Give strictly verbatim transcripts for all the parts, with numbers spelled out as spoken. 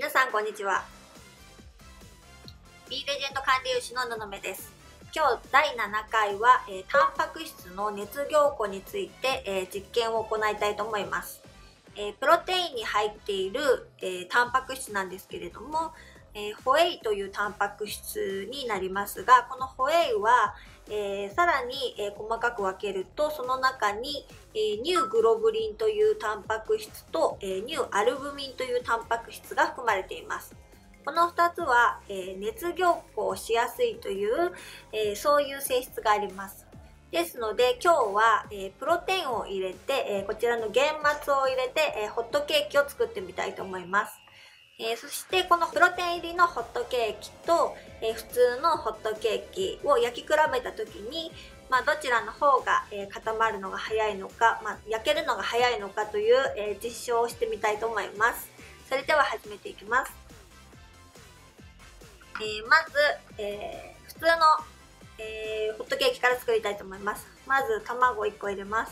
皆さんこんにちは。 B レジェンド管理栄養士のののめです。今日だいななかいは、えー、タンパク質の熱凝固について、えー、実験を行いたいと思います。えー、プロテインに入っている、えー、タンパク質なんですけれども、えー、ホエイというタンパク質になりますが、このホエイは、えー、さらに、えー、細かく分けると、その中に、えー、乳グロブリンというタンパク質と、えー、乳アルブミンというタンパク質が含まれています。このふたつは、えー、熱凝固をしやすいという、えー、そういう性質があります。ですので今日は、えー、プロテインを入れて、えー、こちらの玄末を入れて、えー、ホットケーキを作ってみたいと思います。えー、そしてこのプロテイン入りのホットケーキと、えー、普通のホットケーキを焼き比べた時に、まあ、どちらの方が、えー、固まるのが早いのか、まあ、焼けるのが早いのかという、えー、実証をしてみたいと思います。それでは始めていきます。えー、まず、えー、普通の、えー、ホットケーキから作りたいと思います。まず卵いっこ入れます。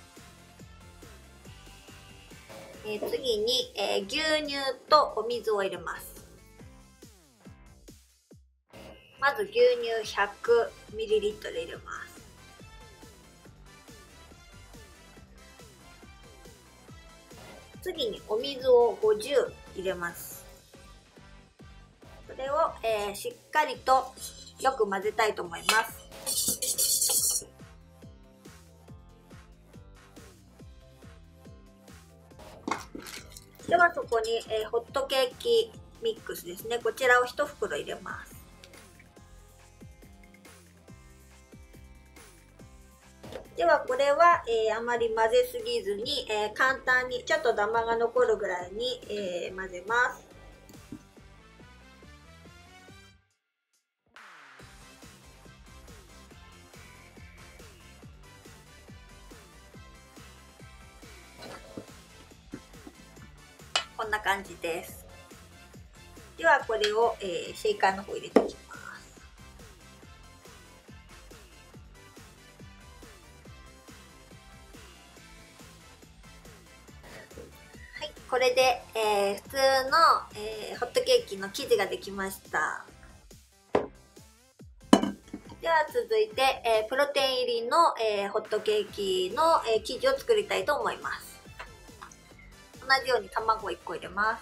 えー、次に、えー、牛乳とお水を入れます。まず牛乳 ひゃくミリリットル 入れます。次にお水をごじゅう入れます。それを、えー、しっかりとよく混ぜたいと思います。ではそこに、えー、ホットケーキミックスですね、こちらをいち袋入れます。ではこれは、えー、あまり混ぜすぎずに、えー、簡単にちょっとダマが残るぐらいに、えー、混ぜます。こんな感じです。ではこれを、えー、シェイカーの方入れていきます。はい、これで、えー、普通の、えー、ホットケーキの生地ができました。では続いて、えー、プロテイン入りの、えー、ホットケーキの、えー、生地を作りたいと思います。同じように卵いっこ入れます。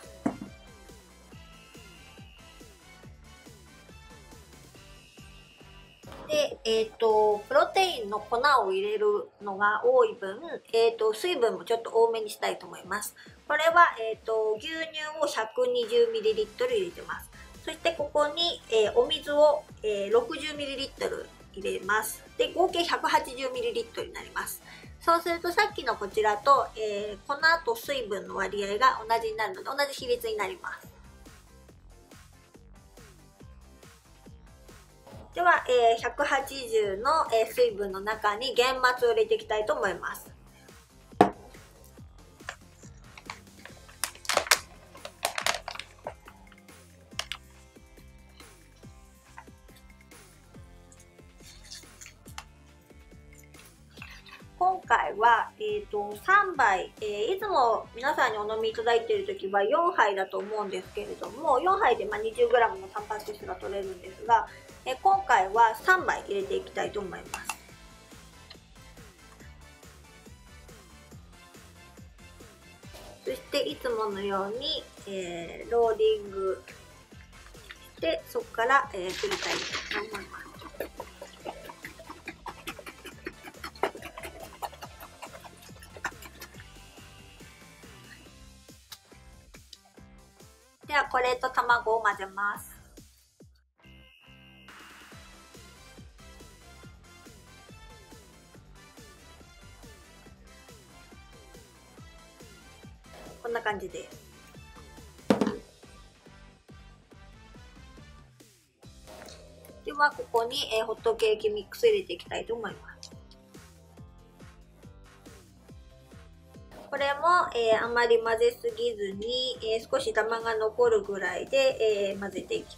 で、えっと、プロテインの粉を入れるのが多い分、えっと、水分もちょっと多めにしたいと思います。これは、えっと、牛乳を ひゃくにじゅうミリリットル 入れてます。そしてここに、えー、お水を、えー、ろくじゅうミリリットル 入れます。で、合計 ひゃくはちじゅうミリリットル になります。そうするとさっきのこちらと、えー、粉と水分の割合が同じになるので、同じ比率になります。では、えー、ひゃくはちじゅうの、えー、水分の中に玄末を入れていきたいと思います。今回は、えーと、さんばい、えー、いつも皆さんにお飲みいただいている時はよんはいだと思うんですけれども、よんはいでまあ にじゅうグラム のタンパク質が取れるんですが、えー、今回はさんばい入れていきたいと思います。そしていつものように、えー、ローディングしてそこから、えー、振り返りたいと思います。ではこれと卵を混ぜます。こんな感じです。ではここに、えー、ホットケーキミックス入れていきたいと思います。これも、えー、あまり混ぜすぎずに、えー、少しダマが残るぐらいで、えー、混ぜていきます。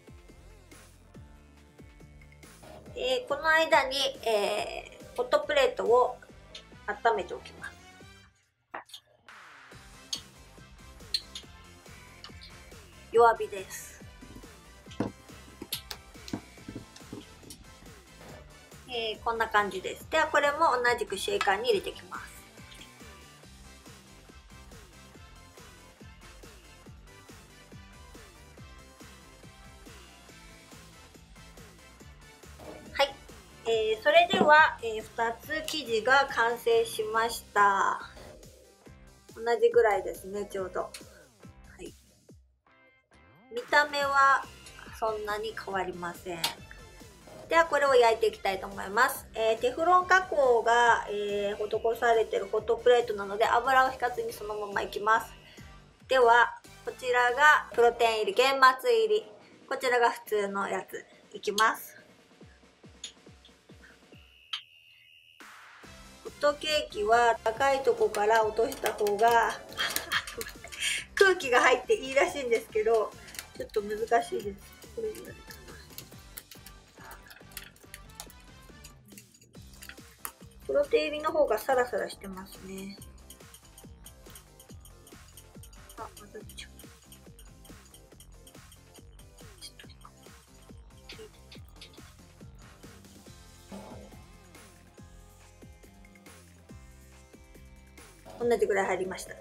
えー、この間に、えー、ホットプレートを温めておきます。弱火です。えー、こんな感じです。ではこれも同じくシェイカーに入れていきます。はい、えー、それでは、えー、ふたつ生地が完成しました。同じぐらいですね、ちょうど。はい、見た目はそんなに変わりません。ではこれを焼いていきたいと思います。えー、テフロン加工が、えー、施されているホットプレートなので油を引かずにそのままいきます。ではこちらがプロテイン入り玄松入り、こちらが普通のやついきます。ホットケーキは高いとこから落とした方が空気が入っていいらしいんですけど、ちょっと難しいです。これぐらいかな。プロテイン入りの方がサラサラしてますね。あ、混ざっちゃう。同じぐらい入りました。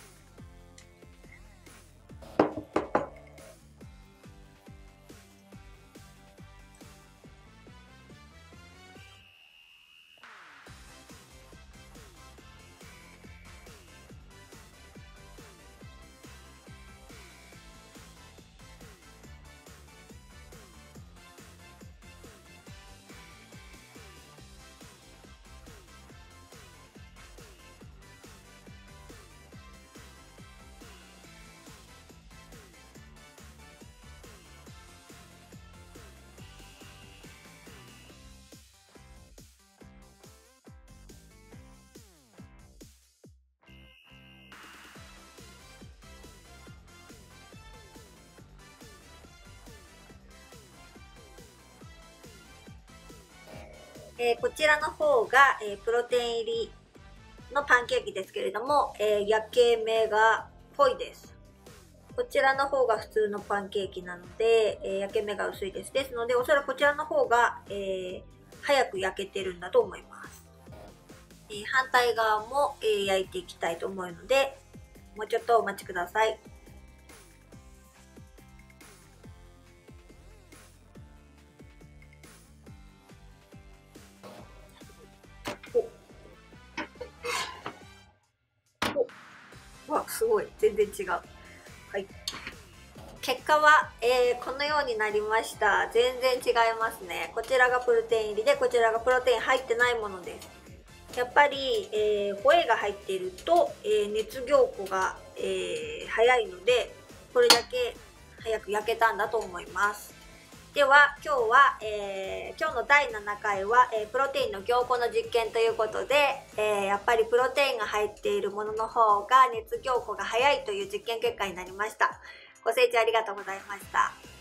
えー、こちらの方が、えー、プロテイン入りのパンケーキですけれども、えー、焼け目が濃いです。こちらの方が普通のパンケーキなので、えー、焼け目が薄いです。ですので、おそらくこちらの方が、えー、早く焼けてるんだと思います。えー、反対側も、えー、焼いていきたいと思うので、もうちょっとお待ちください。わ、すごい。全然違う。はい。結果は、えー、このようになりました。全然違いますね。こちらがプロテイン入りで、こちらがプロテイン入ってないものです。やっぱり、えー、ホエイが入っていると、えー、熱凝固が、えー、早いので、これだけ早く焼けたんだと思います。では今日は、えー、今日のだいななかいは、えー、プロテインの凝固の実験ということで、えー、やっぱりプロテインが入っているものの方が熱凝固が早いという実験結果になりました。ご清聴ありがとうございました。